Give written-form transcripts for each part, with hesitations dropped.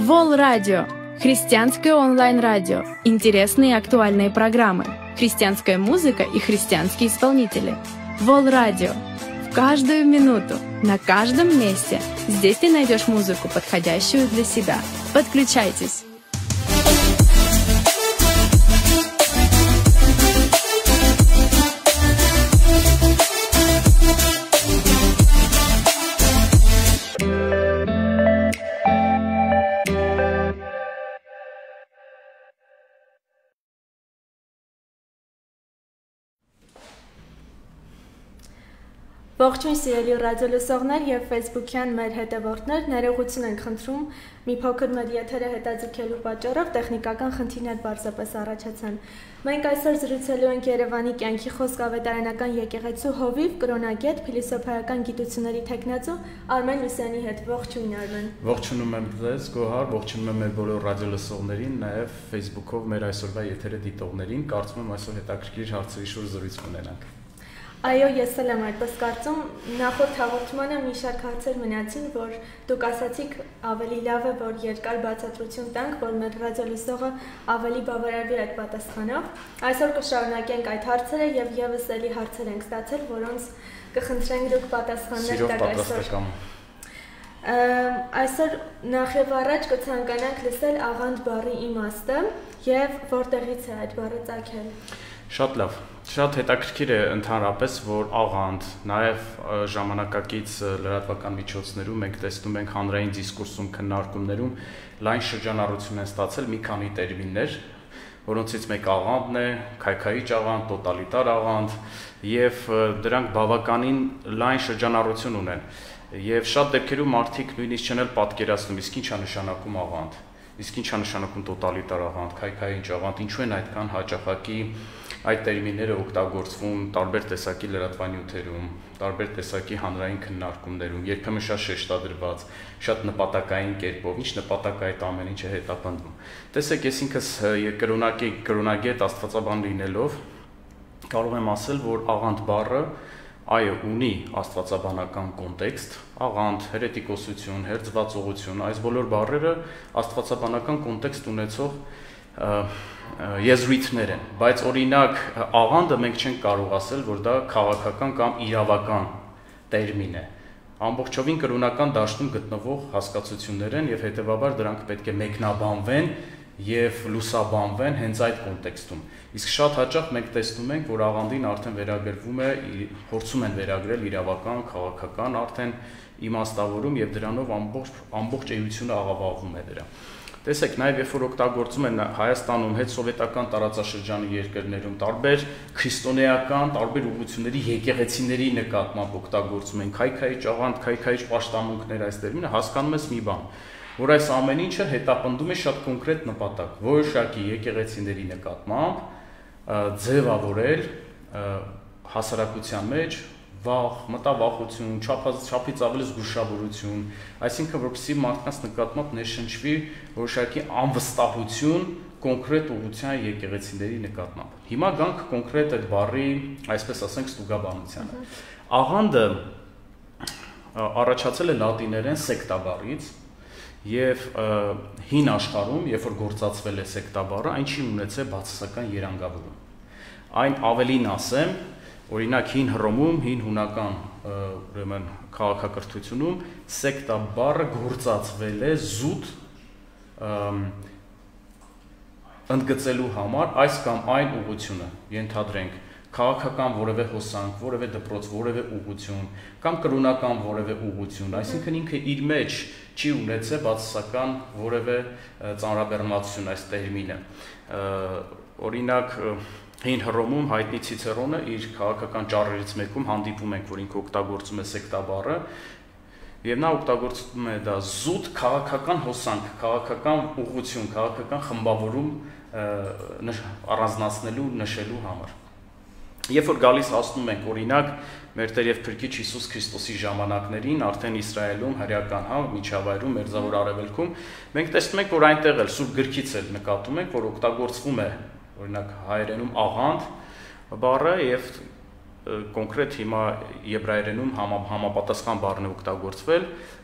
Вол Радио. Христианское онлайн-радио. Интересные и актуальные программы. Христианская музыка и христианские исполнители. Вол Радио. В каждую минуту, на каждом месте. Здесь ты найдешь музыку, подходящую для себя. Подключайтесь. Ողջույն սիրելի ռադիոլսողներ եւ Facebook-յան մեր հետևորդներ, ներողություն ենք խնդրում, մի փոքր մեր եթերը հետաձգելու պատճառով տեխնիկական խնդիրներ բարձրապես առաջացան։ Մենք այսօր զրուցելու ենք Երևանի կյանքի խոսք ավետարանական եկեղեցու հովիվ կրոնագետ փիլիսոփայական գիտությունների տեխնացու Արմեն Լուսյանի հետ։ Ողջույն Արմեն։ Ողջունում եմ ձեզ, Գոհար, ողջունում եմ մեր բոլոր ռադիոլսողներին, նաեւ Facebook-ով մեր այսօրվա եթերը դիտողներին, կարծում եմ այսօր հետաքրքիր հարցերի շուրջ զրույց կունենանք։ Այո, ես էլ եմ այդպես կարծում, նախորդ հաղորդմանը մի շարք հարցեր մնացին, որ դուք ասացիք ավելի լավ է, որ երկար բացատրություն տանք, որ մեր ռադիոլսողը ավելի բավարարվի այդ պատասխանով։ Այսօր կշարունակենք այդ հարցերը եւ եւս էլի հարցեր ենք ստացել, որոնց կխնդրենք դուք պատասխաններ տաք այսօր։ Այսօր նախ եւ առաջ կցանկանանք լսել աղանդ բառի իմաստը եւ որտեղից է այդ բառը ծագել։ Շատ լավ, շատ հետաքրքիր է ընդհանրապես, որ աղանդ, նաև ժամանակակից լրատվական միջոցներում մենք տեսնում ենք հանրային դիսկուրսում, քննարկումներում լայն շրջանառություն են ստացել մի քանի տերմիններ, որոնցից մեկ աղանդն է, քայքայիչ աղանդ, տոտալիտար աղանդ, եւ դրանք բավականին լայն շրջանառություն ունեն։ Եվ շատ դեպքերում մարդիկ նույնիսկ չեն էլ պատկերացնում, իսկ ինչ է նշանակում աղանդ, իսկ ինչ է նշանակում տոտալիտար աղանդ, քայքայիչ աղանդ, ինչու են այդքան հաճախակի այդ տերմինները օգտագործվում տարբեր տեսակի լրատվանյութերում, տարբեր տեսակի հանրային քննարկումներում, երբեմն շատ շեշտադրված, շատ նպատակային կերպով, ինչ նպատակ այդ ամեն ինչը հետապնդվում։ Տեսեք, ես ինքս կրոնագետ աստվածաբան լինելով կարող եմ ասել, որ աղանդ բառը այո ունի աստվածաբանական կոնտեքստ, աղանդ, հերետիկոսություն, հերձվածողություն, այս բոլոր բառերը աստվածաբանական կոնտեքստ ունեցող եզրույթներ են, բայց օրինակ աղանդը մենք չենք կարող ասել, որ դա քաղաքական կամ իրավական տերմին է։ Ամբողջովին կրոնական դաշտում գտնվող հասկացություններ են եւ հետեւաբար դրանք պետք է մեկնաբանվեն եւ լուսաբանվեն հենց այդ կոնտեքստում։ Իսկ շատ հաճախ մենք տեսնում ենք, որ աղանդին արդեն վերագրվում է, փորձում են վերագրել իրավական, քաղաքական արդեն իմաստավորում եւ դրանով ամբողջ էությունը աղավաղվում է դրա։ Տեսեք, նաև երբ որ օգտագործում են Հայաստանում հետսովետական տարածաշրջանի երկրներում տարբեր քրիստոնեական, տարբեր ուղղությունների եկեղեցիների նկատմամբ օգտագործում են քայքայիչ աղանդ, քայքայիչ պաշտամունքներ այս տերմինը, հասկանում ես մի բան, որ այս ամեն ինչը հետապնդում է շատ կոնկրետ նպատակ, որոշակի եկեղեցիների նկատմամբ ձևավորել հասարակության մեջ վախ, մտավախություն, չափից ավելի զգուշավորություն, այսինքն որպեսզի մարդկանց նկատմամբ ներշնչվի որոշակի անվստահություն կոնկրետ ուղղության եկեղեցիների նկատմամբ։ Հիմա գանք կոնկրետ այդ բառի, այսպես ասենք, ստուգաբանությանը։ Աղանդը առաջացել է լատիներեն սեկտա բառից եւ հին աշխարհում, երբ որ գործածվել է սեկտա բառը, այն չի ունեցել բացասական երանգավորում։ Այն ավելին ասեմ, օրինակ հին Հռոմում, հին հունական ուրեմն քաղաքակրթությունում սեկտա բառը գործածվել է զուտ ընդգծելու համար այս կամ այն ուղղությունը, ենթադրենք քաղաքական որևէ հոսանք, որևէ դպրոց, որևէ ուղղություն կամ կրոնական որևէ ուղղություն, այսինքն ինքը իր մեջ չի ունեցել բացասական որևէ ծանրաբեռնվածություն այս տերմինը։ Օրինակ Հին Հռոմում հայտնի Ցիցերոնը իր քաղաքական ճառերից մեկում հանդիպում ենք, որ ինքը օգտագործում է սեկտա բառը, եւ նա օգտագործում է դա զուտ քաղաքական հոսանք, քաղաքական ուղղություն, քաղաքական խմբավորում առանձնացնելու, նշելու համար։ Երբ որ գալիս հասնում ենք, օրինակ, մեր Տեր եւ Փրկիչ Հիսուս Քրիստոսի ժամանակներին, արդեն Իսրայելում, հրեական միջավայրում, Մերձավոր Արևելքում, մենք տեսնում ենք, որ այնտեղ էլ Սուրբ գրքից էլ նկատում ենք, որ օգտագործվում է օրինակ հայերենում աղանդ բառը եւ կոնկրետ հիմա եբրայերենում համապատասխան բառն է օգտագործվել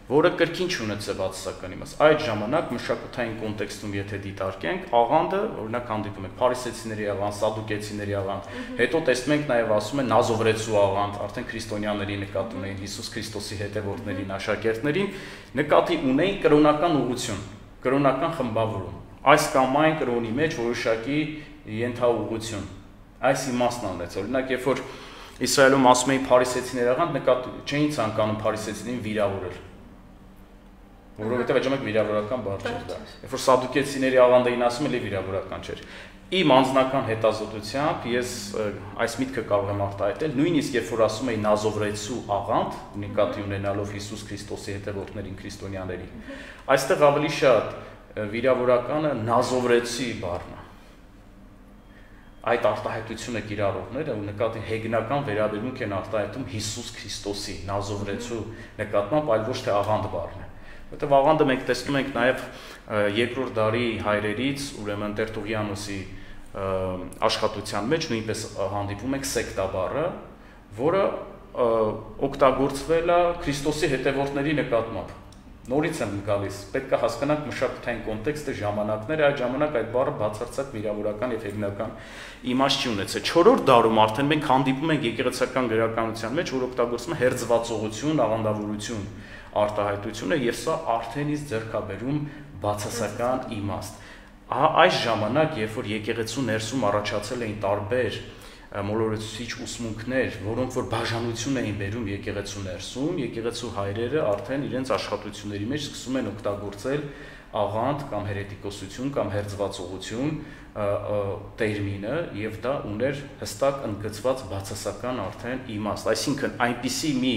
որը կրկին չունեցե բացասական իմաստ։ Այդ ժամանակ մշակութային կոնտեքստում եթե դիտարկենք, աղանդը, օրինակ հանդիպում ենք փարիսեցիների աղանդ, սադուկեցիների աղանդ, հետո տեսնում ենք նաև ասում են նազովրեցու աղանդ, արդեն քրիստոնյաների նկատի ունեին Հիսուս Քրիստոսի հետևորդներին, աշակերտներին, նկատի ունեին կրոնական ուղղություն, կրոնական խմբավորում։ Այս կամ այն կրոնի մեջ որոշակի ենթաուղղություն։ Այս իմաստն ունեց։ Օրինակ, երբ որ Իսրայելում ասում էին փարիսեցիների աղանդ, նկատի չէին ցանկանում փարիսեցիներին վիրավորել։ Որովհետև այդ ժամանակ վիրավորական բառ չէր դա։ Երբ որ սադուկեցիների աղանդը էին ասում, էլի վիրավորական չէր։ Իմ անձնական հետազոտությամբ ես այս միտքը կարող եմ արտահայտել, նույնիսկ երբ որ ասում էին նազովրեցու աղանդ, նկատի ունենալով Հիսուս Քրիստոսի հետևորդներին, քրիստոնյաների, այստեղ ավելի շատ վիրավորականը նազովրեցի բառն է։ Այդ արտահայտությունը կիրառողները նկատի հեգնական վերաբերմունք են արտահայտում Հիսուս Քրիստոսի նազովրեցու նկատմամբ, այլ ոչ թե աղանդ բառն է։ Որտեղ աղանդը մենք տեսնում ենք նաև երկրորդ դարի հայրերից, ուրեմն Տերտուղիանոսի աշխատության մեջ նույնպես հանդիպում ենք սեկտա բառը, որը օգտագործվել է Քրիստոսի հետևորդների նկատմամբ։ Նորից եմ գալիս, պետք է հասկանանք մշակութային կոնտեքստը, ժամանակները, այդ ժամանակ այդ բառը բացարձակ վիրավորական եւ հեգնական իմաստ չի ունեցել։ 4-րդ դարում արդեն մենք հանդիպում ենք եկեղեցական գրականության մեջ, որ օգտագործվում է հերձվածողություն, աղանդավորություն արտահայտությունը եւ սա արդեն իսկ ձեռքաբերում բացասական իմաստ։ Այս ժամանակ, երբ որ եկեղեցու ներսում առաջացել էին տարբեր մոլորեցուցիչ ուսմունքներ, որոնք որ բաժանություն էին բերում եկեղեցու ներսում, եկեղեցու հայրերը արդեն իրենց աշխատությունների մեջ սկսում են օգտագործել աղանդ կամ հերետիկոսություն կամ հերձվածողություն տերմինը եւ դա ուներ հստակ ընդգծված բացասական արդեն իմաստ, այսինքն այնպիսի մի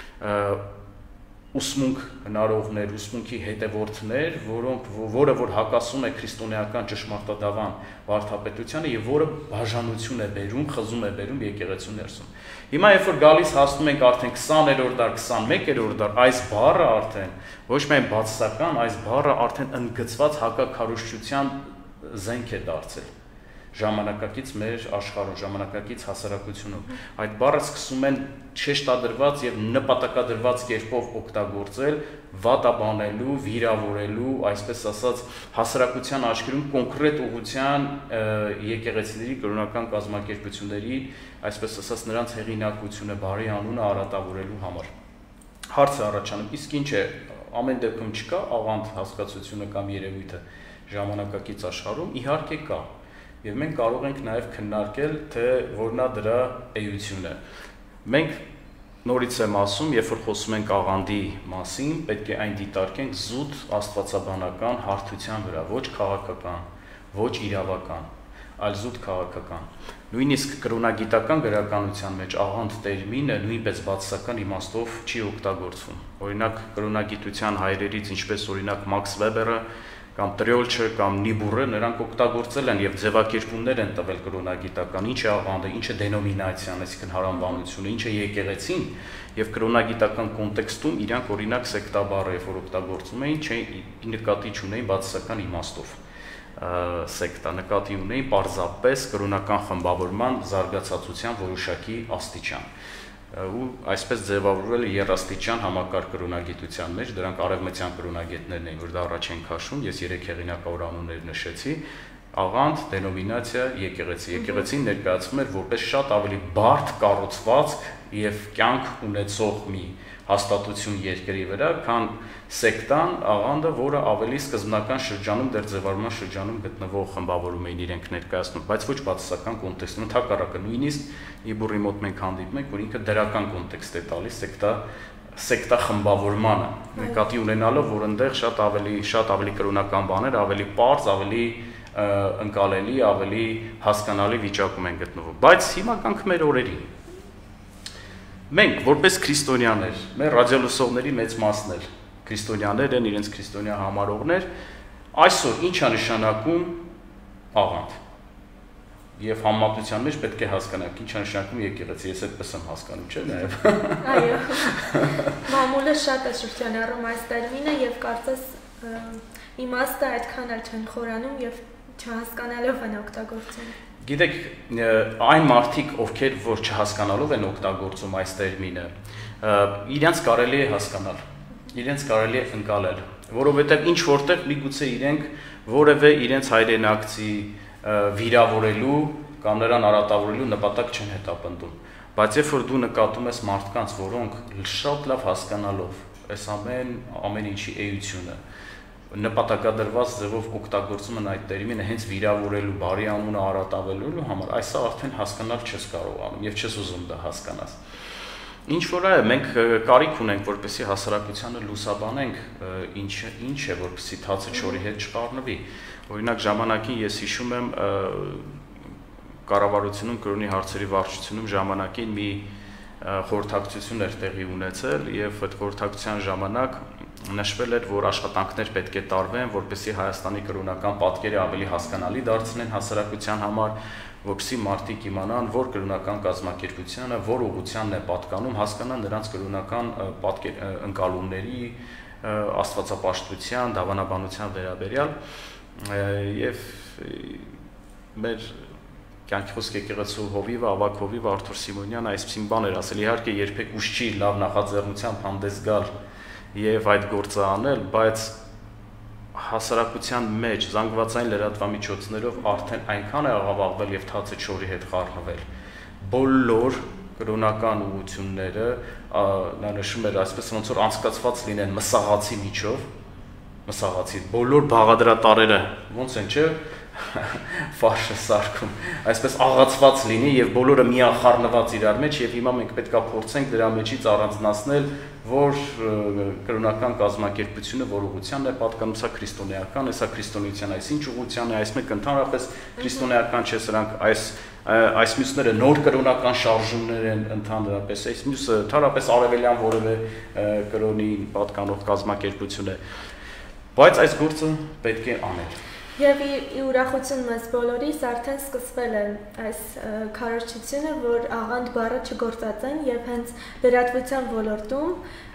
ուսմունք հնարողներ, ուսմունքի հետևորդներ, որը որ հակասում է քրիստոնեական ճշմարտադավան վարդապետությանը եւ որը բաժանություն է բերում, խզում է բերում եկեղեցու ներսում։ Հիմա երբ որ գալիս հասնում ենք արդեն 20-րդ դար, 21-րդ դար, այս բառը արդեն ոչ միայն բացասական, այս բառը արդեն ընդգծված հակաքարոզչության զենք է դարձել ժամանակակից մեր աշխարհում, ժամանակակից հասարակությունում։ Այդ բառը սկսում են շեշտադրված եւ նպատակադրված կերպով օգտագործել վատաբանելու, վիրավորելու, այսպես ասած, հասարակության աչքերում կոնկրետ ուղղության եկեղեցիների կրոնական կազմակերպությունների, այսպես ասած, նրանց հեղինակությունը, բարի անունը արատավորելու համար։ Հարցը առաջանում, իսկ ինչ է, ամեն դեպքում չկա աղանդ հասկացությունը կամ երևույթը ժամանակակից աշխարհում, իհարկե կա։ Եվ մենք կարող ենք նաև քննարկել, թե որն է դրա էությունը։ Մենք նորից եմ ասում, երբ որ խոսում ենք աղանդի մասին, պետք է այն դիտարկենք զուտ աստվածաբանական հարթության վրա, ոչ քաղաքական, ոչ իրավական, այլ զուտ քաղաքական։ Նույնիսկ կրոնագիտական գրականության մեջ աղանդ տերմինը նույնպես բացասական իմաստով չի օգտագործվում։ Օրինակ կրոնագիտության հայրերից, ինչպես օրինակ Մաքս Վեբերը կամ Տրյոլչը կամ Նիբուրը նրանք օգտագործել են եւ ձևակերպումներ են տվել կրոնագիտական, ինչ է աղանդը, ինչ է դենոմինացիան, այսինքն հարանվանությունը, ինչ է եկեղեցին եւ կրոնագիտական կոնտեքստում իրանք օրինակ սեկտա բառը երբ որ օգտագործում էին, չէին նկատի չունեին բացասական իմաստով սեկտա, նկատի ունեին պարզապես կրոնական խմբավորման զարգացածության որոշակի աստիճան։ Ու այսպես ձևավորվել է երաստիճան համակարգ կրոնագիտության մեջ, դրանք արևմտյան կրոնագետներն էին, որ դա առաջ են քաշում, ես 3 հեղինակավոր անուններ նշեցի, աղանդ, դենոմինացիա, եկեղեցի։ Եկեղեցին ներկայացվում էր որպես շատ ավելի բարդ կառուցվածք եւ կյանք ունեցող մի հաստատություն երկրի վրա, քան սեկտան, աղանդը, որը ավելի սկզբնական շրջանում, դեռ ձևավորման շրջանում գտնվող խմբավորում էին իրենք ներկայացնում, բայց ոչ բացասական կոնտեքստում, ընդհակառակը նույնիսկ Իբուրի մոտ մենք հանդիպում ենք, որ ինքը դրական կոնտեքստ է տալիս սեկտա խմբավորմանը, նկատի ունենալով, որ այնտեղ շատ ավելի կրոնական բաներ, ավելի պարզ, ավելի ընկալելի, ավելի հասկանալի վիճակում են գտնվում։ Բայց հիմա կանք մեր օրերին։ Մենք որպես քրիստոնյաներ, մեր ռադիոլսողների մեծ մասն էլ քրիստոնյաներ են, իրենց քրիստոնյա համարողներ, այսօր ինչ է նշանակում աղանդ։ Եվ համապատասխան մեջ պետք է հասկանանք ինչ է նշանակում եկեղեցի, ես այդպես եմ հասկանում, չէ՞ նաև։ Այո։ Մամուլը շատ է շրջանառում այս տերմինը եւ կարծես իմաստը այդքան էլ չեն խորանում եւ չհասկանալով են օգտագործում։ Գիտեք, այն մարդիկ, ովքեր որ չհասկանալով են օգտագործում այս տերմինը, իրենց կարելի է հասկանալ։ իրենց կարելի է ընկալել, որովհետև ինչ որտեղ միգուցե իրենք որևէ իրենց հայրենակցի վիրավորելու կամ նրան արատավորելու նպատակ չեն հետապնդում, բայց երբ որ դու նկատում ես մարդկանց, որոնք շատ լավ հասկանալով այս ամեն ինչի էությունը նպատակադրված ձևով օգտագործում են այդ տերմինը հենց վիրավորելու, բարի անունը արատավորելու համար, այսա արդեն հասկանալ չես կարողանում եւ չես ուզում դա հասկանաս։ Ինչ որ է, մենք կարիք ունենք, որպեսզի հասարակությանը լուսաբանենք, ինչ է, որպեսզի թացը չորի հետ չխառնվի։ Օրինակ ժամանակին ես հիշում եմ կառավարությունում կրոնի հարցերի վարչությունում ժամանակին մի խորհրդակցություն էր տեղի ունեցել եւ այդ խորհրդակցության ժամանակ նշվել էր, որ աշխատանքներ պետք է տարվեն, որպեսզի Հայաստանի կրոնական պատկերը ավելի հասկանալի դարձնեն հասարակության համար, որպեսզի մարդիկ իմանան, որ կրոնական կազմակերպությանը, որ ուղղությանն է պատկանում, հասկանան նրանց կրոնական ընկալումների, աստվածապաշտության, դավանաբանության վերաբերյալ եւ մեր կյանքի խոսք եկեղեցու հովիվը, ավագ հովիվը Արթուր Սիմոնյանը այսպիսին բան էր ասել, իհարկե երբեք ուշ չի լավ նախաձեռնությամբ հանդես գալ եւ այդ գործը անել, բայց հասարակության մեջ զանգվածային լրատվամիջոցներով արդեն այնքան է աղավաղվել եւ թացը չորի հետ խառնվել։ Բոլոր կրոնական ուղղությունները նա նշում էր այսպես ոնց որ անցկացված լինեն մսաղացի միջով, մսաղացի բոլոր բաղադրատարերը ոնց են, չէ՞, ֆարշը սարքում, այսպես աղացված լինի եւ բոլորը միախառնված իրար մեջ եւ հիմա մենք պետքա փորձենք դրա մեջից առանձնացնել, որ կրոնական կազմակերպությունը որ ուղղությանն է պատկանում, սա քրիստոնեական է, սա քրիստոնեության այսինչ ուղղության է, այս մեկը ընդհանրապես քրիստոնեական չէ, սրանք այս մյուսները նոր կրոնական շարժումներ են ընդհանրապես, այս մյուսը ընդհանրապես արևելյան որևէ կրոնի պատկանող կազմակերպություն է, բայց այս գործը պետք է անել։ Եվ ի ուրախություն մեզ բոլորիս արդեն սկսվել է այս քարոզչությունը, որ աղանդ բառը չգործածեն եւ հենց լրատվության ոլորտում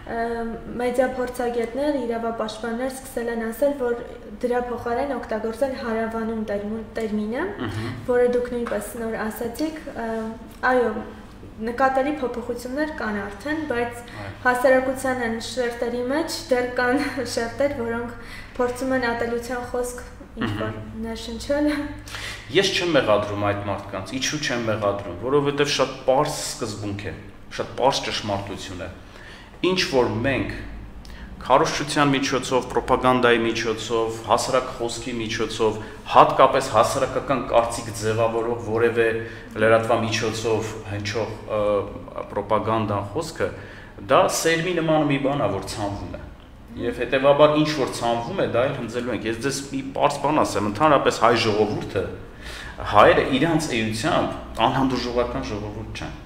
մեդիա փորձագետներ, իրավապաշտպաններ սկսել են ասել, որ դրա փոխարեն օգտագործել հարավանուն տերմինը, որը դուք նույնպես նոր ասացիք, այո, նկատելի փոփոխություններ կան արդեն, բայց հասարակության շերտերի մեջ դեռ կան շերտեր, որոնք փորձում են ատելության խոսք ինչ-որ ներշնչել։ Ես չեմ մեղադրում այդ մարդկանց, ինչու չեմ մեղադրում, որովհետև շատ պարզ սկզբունք է, շատ պարզ ճշմարտություն է։ Ինչ որ մենք քարոզչության միջոցով, պրոպագանդայի միջոցով, հասարակ խոսքի միջոցով, հատկապես հասարակական կարծիք ձևավորող որևէ լրատվամիջոցով հնչող պրոպագանդան խոսքը, դա սերմի նման մի բան է, որ ցանվում է։ Եվ հետևաբար ինչ որ ցանվում է, դա էլ հնձելու ենք։ Ես ձեզ մի պարզ բան ասեմ, ընդհանրապես հայ ժողովուրդը, հայերը իրանց էությամբ անհանդուրժողական ժողովուրդ չեն։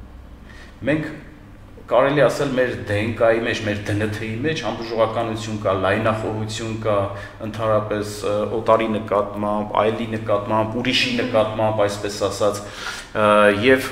Մենք կարելի ասել մեր DNK-ի մեջ, մեր ԴՆԹ-ի մեջ հանդուրժողականություն կա, լայնախոհություն կա, ընդհանրապես օտարի նկատմամբ, այլի նկատմամբ, ուրիշի նկատմամբ, այսպես ասած, եւ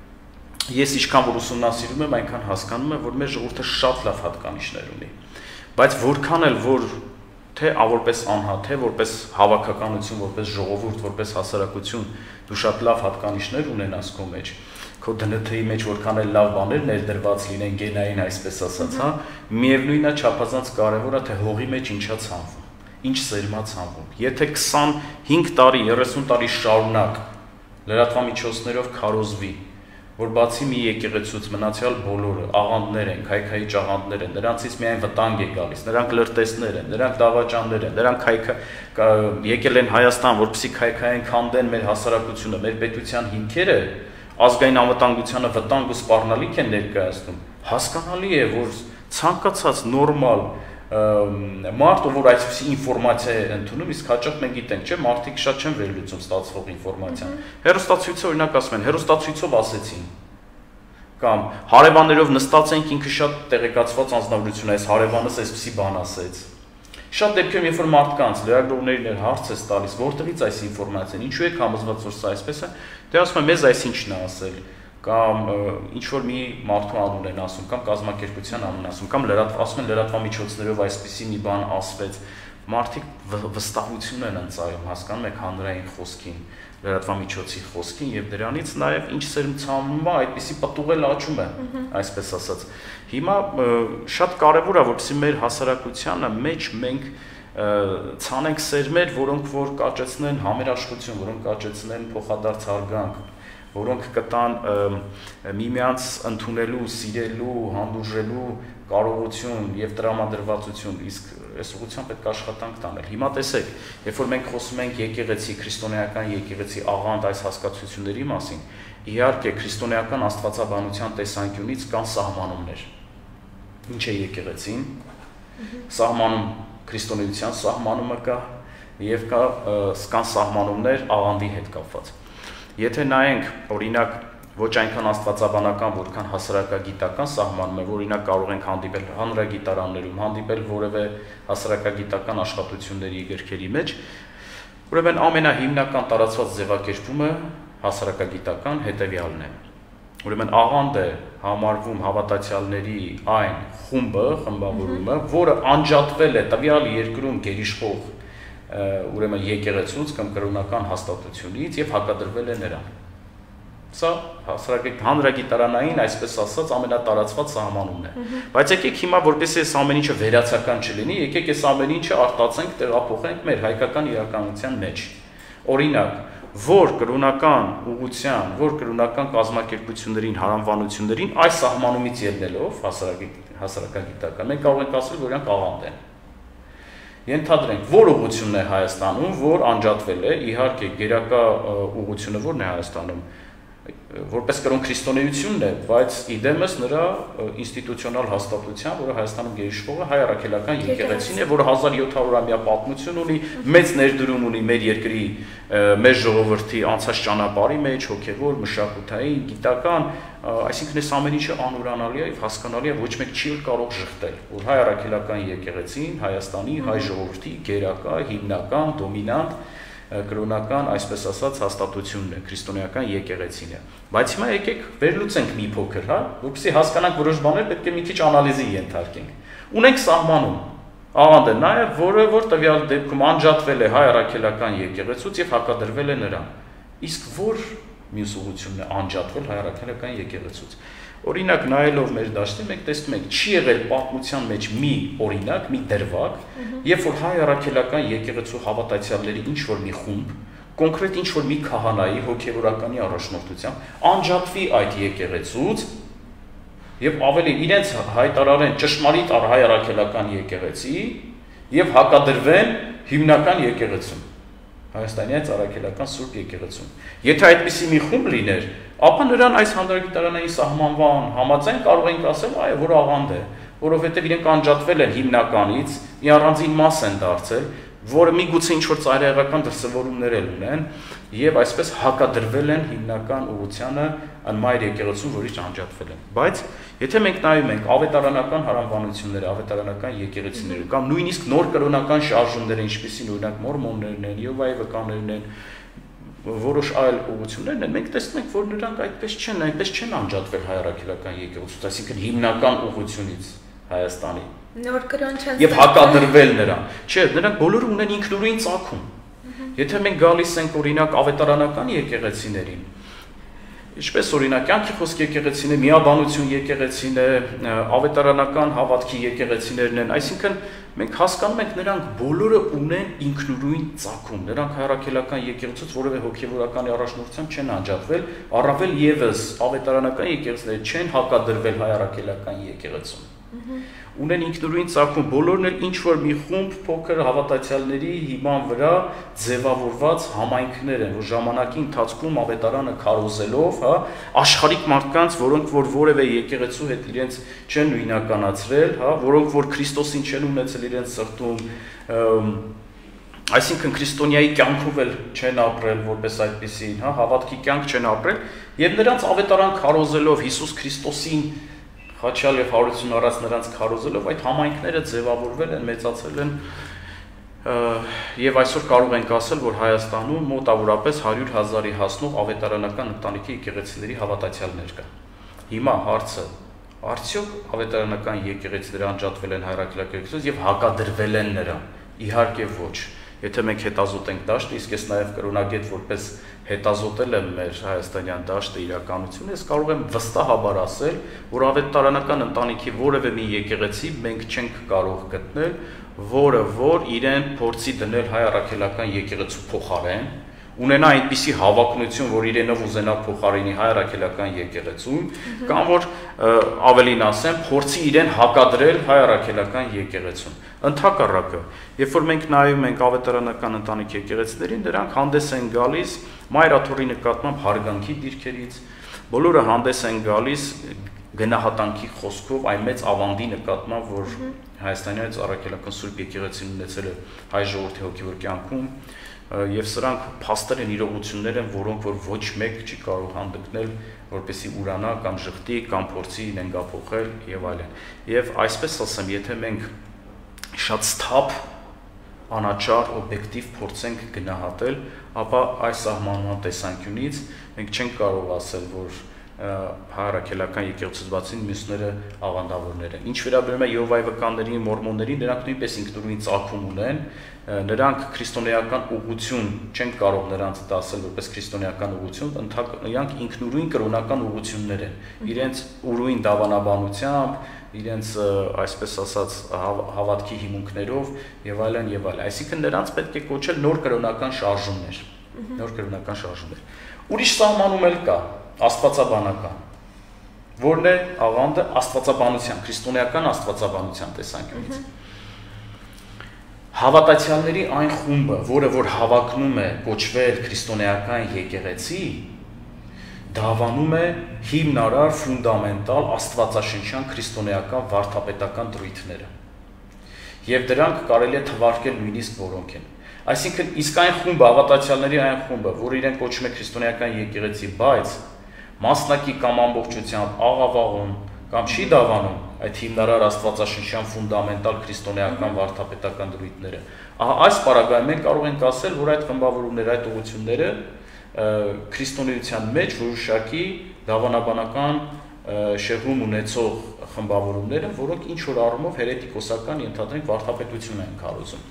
ես ինչքան որ ուսումնասիրում եմ, այնքան հասկանում եմ, որ մեր ժողովուրդը շատ լավ հատկանիշներ ունի։ Բայց որքան էլ որ թե որպես անհատ, թե որպես հավաքականություն, որպես ժողովուրդ, որպես հասարակություն դու շատ լավ հատկանիշներ ունենաս քո մեջ, քո ԴՆԹ-ի մեջ որքան էլ լավ բաներ ներդրված լինեն գենային, այսպես ասած, հա, միևնույնն է չափազանց կարևոր է, թե հողի մեջ ինչա ցանվում, ինչ սերմա ցանվում։ Եթե 25 տարի, 30 տարի շարունակ լրատվամիջոցներով քարոզվի, որ բացի մի եկեղեցուց մնացյալ բոլորը աղանդներ են, քայքայի աղանդներ են, նրանցից միայն վտանգ է գալիս, նրանք լրտեսներ են, նրանք դավաճաններ են, նրանք եկել են Հայաստան, որպեսզի քայքային քանդեն մեր հասարակությունը, մեր պետության հիմքերը, ազգային անվտանգությանը վտանգ ու սպառնալիք են ներկայացնում։ Հասկանալի է, որ ցանկացած նորմալ մարդ, որ այսպիսի ինֆորմացիա է ընդունում, իսկ հաճախ մենք գիտենք, չէ, մարդիկ շատ չեն վերլուծում ստացվող ինֆորմացիան։ Հեռուստացույցը օրինակ ասում են, հեռուստացույցով ասեցին, կամ հարևաններով նստած ենք, ինքը շատ տեղեկացված անձնավորություն է, այս հարևանս այսպիսի բան ասեց։ Շատ դեպքերում, երբ որ մարդկանց լրագրողներին հարց է տալիս, որտեղից այս ինֆորմացիան, ինչու եք համոզված, որ սա այսպես է, դե ասում են, մեզ այսինչն է ասել, կամ ինչ որ մի մարդու անուն են ասում, կամ կազմակերպության անուն ասում, կամ ասում են լրատվամիջոցներով այսպիսի մի բան ասվեց, մարդիկ վստահություն են ընծայում, հասկանում եք, հանրային խոսքին, լրատվամիջոցի խոսքին եւ դրանից նաեւ ինչ սերմցանում է, այդպիսի պտուղել աճում է, այսպես ասած։ Հիմա շատ կարեւոր է, որպեսզի մեր հասարակությանը մեջ մենք ցանենք սերմեր, որոնք որ կաճեցնեն համերաշխություն, որոնք կաճեցնեն փոխադարձ հարգանք, որոնք կտան միմյանց ընդունելու, սիրելու, հանդուրժելու կարողություն եւ տրամադրվածություն, իսկ այս ուղղությամբ պետք է աշխատանք տանել։ Հիմա տեսեք, երբ որ մենք խոսում ենք եկեղեցի, քրիստոնեական եկեղեցի աղանդ այս հասկացությունների մասին, իհարկե քրիստոնեական աստվածաբանության տեսանկյունից կան սահմանումներ։ Ինչ է եկեղեցին։ Սահմանում քրիստոնեության սահմանումը կա եւ կան սահմանումներ աղանդի հետ կապված։ Եթե նայենք, օրինակ, ոչ այնքան աստվածաբանական, որքան հասարակագիտական սահմանում է, որ օրինակ կարող ենք հանդիպել հանրագիտարաններում, հանդիպել որևէ հասարակագիտական աշխատությունների գրքերի մեջ, ուրեմն ամենահիմնական տարածված ձևակերպումը հասարակագիտական հետևյալն է։ Ուրեմն աղանդ է համարվում հավատացյալների այն խումբը, խմբավորումը, որը անջատվել է տվյալ երկրում գերիշխող ուրեմն եկեղեցուց կամ կրոնական հաստատությունից եւ հակադրվել է նրան։ Սա հանրագիտարանային, այսպես ասած, ամենատարածված սահմանումն է։ Բայց եկեք հիմա, որպեսզի այս ամեն ինչը վերացական չլինի, եկեք այս ամեն ինչը արտացենք, տեղափոխենք մեր հայկական իրականության մեջ։ Օրինակ, որ կրոնական ուղղության, որ կրոնական կազմակերպություններին, հարանվանություններին այս սահմանումից ելնելով հասարակագիտական, մենք կարող ենք ասել, որ իրանք աղանդ են։ Ենթադրենք, որ ուղղությունն է Հայաստանում, որ անջատվել է, իհարկե գերակա ուղղությունը որն է Հայաստանում, որպես կրոն քրիստոնեությունն է, բայց իդեմս նրա ինստիտուցիոնալ հաստատության, որը Հայաստանում գերիշխող է հայ առաքելական եկեղեցին է, որը 1700-ամյա պատմություն ունի, մեծ ներդրում ունի մեր երկրի, մեր ժողովրդի անցած ճանապարհի մեջ, հոգևոր, մշակութային, գիտական, այսինքն այս ամեն ինչը անուրանալի է եւ հասկանալի է, ոչ մեկ չի կարող շղթել, որ հայ առաքելական եկեղեցին Հայաստանի հայ ժողովրդի գերակա, հիմնական, դոմինանտ կրոնական, այսպես ասած, հաստատությունն է, քրիստոնեական եկեղեցին է։ Բայց հիմա եկեք վերլուծենք մի փոքր, հա, որպեսզի հասկանանք որոշ բաներ պետք է մի քիչ անալիզի ենթարկենք։ Ունենք սահմանում, աղանդ է նաև, որը որ տվյալ դեպքում անջատվել է հայ առաքելական եկեղեցուց եւ հակադրվել է նրան։ Իսկ որ մյուս ուղղությունն է անջատվել հայ առաքելական եկեղեցուց։ Օրինակ նայելով մեր դաշտին մենք տեսնում ենք չի եղել պատմության մեջ մի օրինակ, մի դրվագ, երբ որ հայ առաքելական եկեղեցու հավատացյալների ինչ որ մի խումբ, կոնկրետ ինչ որ մի քահանայի հոգևորականի առաջնորդությամբ անջատվի այդ եկեղեցուց եւ ավելի իրենց հայտարարեն ճշմարիտ հայ առաքելական եկեղեցի եւ հակադրվեն հիմնական եկեղեցուն։ Հայաստանյան առաքելական Սուրբ եկեղեցուն։ Եթե այդպիսի մի խումբ լիներ, ապա նրան այս հանրագիտարանային սահմանման համաձայն կարող ենք ասել, այո, որ աղանդ է, որովհետև իրենք անջատվել են հիմնականից, մի առանձին մաս են դարձել, որը միգուցե ինչ-որ ծայրահեղական դրսևորումներ ունեն եւ այսպես հակադրվել են հիմնական ուղղությանը անմայր եկեղեցուն, որից անջատվել են։ Բայց եթե մենք նայում ենք ավետարանական հարանվանությունները, ավետարանական եկեղեցիները կամ նույնիսկ նոր կրոնական շարժումները, ինչպիսին օրինակ մորմոններն են, Եհովայի վկաներն են, որոշ այլ ուղղություններն են, մենք տեսնում ենք, որ նրանք այնպես չեն անջատվել հայ առաքելական եկեղեցուց, այսինքն հիմնական ուղղությունից Հայաստանի։ Նոր կրոն չեն եւ հակադրվել նրան։ Չէ, նրանք բոլորը ունեն ինքնուրույն ծագում։ Եթե մենք գալիս ենք օրինակ ավետարանական եկեղեցիներին, ինչպես օրինակ կյանքի խոսք եկեղեցին է, միաբանություն եկեղեցին է, ավետարանական հավատքի եկեղեցիներն են, այսինքն մենք հասկանում ենք նրանք բոլորը ունեն ինքնուրույն ծագում, նրանք հայրաքելական եկեղեցուց որևէ հոգևորական առաջնորդությամբ չեն անջատվել, առավել եւս ավետարանական եկեղեցիները չեն հակադրվել հայրաքելական եկեղեցուն։ Ունեն ինքնուրույն ծագում, բոլորն էլ ինչ որ մի խումբ փոքր հավատացյալների հիման վրա ձևավորված համայնքներ են, որ ժամանակի ընթացքում ավետարանը քարոզելով, հա, աշխարհիկ մարդկանց, որոնք որ որևէ եկեղեցու հետ իրենց չեն նույնականացրել, հա, որոնք որ Քրիստոսին չեն ունեցել իրենց սրտում, այսինքն քրիստոնյայի կյանքով էլ չեն ապրել որպես այդպեսին, հա, հավատքի կյանք չեն ապրել, եւ նրանց ավետարան քարոզելով Հիսուս Քրիստոսին Խաչյալ եւ հարություն առած նրանց քարոզելով այդ համայնքները ձևավորվել են, մեծացել են եւ այսօր կարող ենք ասել, որ Հայաստանում մոտավորապես 100,000-ի հասնող ավետարանական ընտանիքի եկեղեցիների հավատացյալներ կան։ Հիմա հարցը, արդյոք ավետարանական եկեղեցիները անջատվել են հայրաքելական եկեղեցուց եւ հակադրվել են նրան։ Իհարկե ոչ։ Եթե մենք հետազոտենք դաշտը, իսկ ես նաև կրոնագետ որպես հետազոտել եմ մեր հայաստանյան դաշտը իրականությունը, ես կարող եմ վստահաբար ասել, որ ավետարանական ընտանիքի որևէ մի եկեղեցի մենք չենք կարող գտնել, որը որ իրեն փորձի դնել հայ առաքելական եկեղեցու փոխարեն, ունենա այնպիսի հավակնություն, որ իրենով ուզենա փոխարինի հայ առաքելական եկեղեցուն, կամ որ ավելին ասեմ, փորձի իրեն հակադրել հայ առաքելական եկեղեցուն։ Ընդհակառակը, երբ որ մենք նայում ենք ավետարանական ընտանիք եկեղեցիներին, դրանք հանդես են գալիս մայրաթոռի նկատմամբ հարգանքի դիրքերից, բոլորը հանդես են գալիս գնահատանքի խոսքով այն մեծ ավանդի նկատմամբ, որ հայաստանյան առաքելական Սուրբ եկեղեցին ունեցել է հայ ժողովրդի հոգևոր կյանքում, եւ սրանք փաստեր են, իրողություններ են, որոնք որ ոչ մեկ չի կարող հանդգնել, որպեսզի ուրանա կամ ժխտի կամ փորձի նենգափոխել եւ այլն։ Եվ այսպես ասեմ, եթե մենք շատ սթափ անաչառ օբյեկտիվ փորձենք գնահատել, ապա այս սահմանման տեսանկյունից մենք չենք կարող ասել, որ հայ-առաքելական եկեղեցուց բացի մյուսները աղանդավորներ են։ Ինչ վերաբերում է Եհովայի վկաններին, մորմոններին, նրանք նույնպես ինքնուրույն ծագում ունեն, նրանք քրիստոնեական ուղղություն չեն կարող նրանց դասել որպես քրիստոնեական ուղղություն, նրանք ինքնուրույն կրոնական ուղղություններ են, իրենց ուրույն դավանաբանությամբ, իրենց այսպես ասած հավատքի հիմունքներով եւ այլն եւ այլն։ Այսինքն նրանց պետք է կոչել նոր կրոնական շարժումներ, նոր կրոնական շարժումներ։ Ուրիշ սահմանում էլ կա աստվածաբանական, որն է աղանդը աստվածաբանության, քրիստոնեական աստվածաբանության տեսանկյունից։ Հավատացյալների այն խումբը, որը որ հավակնում է կոչվել քրիստոնեական եկեղեցի, դավանում է հիմնարար, ֆունդամենտալ աստվածաշնչյան քրիստոնեական վարդապետական դրույթները։ Եվ դրանք կարելի է թվարկել նույնիսկ որոնք են։ Այսինքն իսկ այն խումբը, հավատացյալների այն խումբը, որ իրեն կոչում է քրիստոնեական եկեղեցի, բայց մասնակի կամ ամբողջությամբ աղավաղում կամ չի դավանում այդ հիմնարար աստվածաշնչյան ֆունդամենտալ քրիստոնեական վարդապետական դրույթները, այս պարագայում մենք կարող ենք ասել, որ այդ խմբավորումները, այդ ուղղությունները քրիստոնեության մեջ որոշակի դավանաբանական շեղում ունեցող խմբավորումներ են, որոնք ինչ որ առումով հերետիկոսական ենթադրենք վարդապետություն են քարոզում։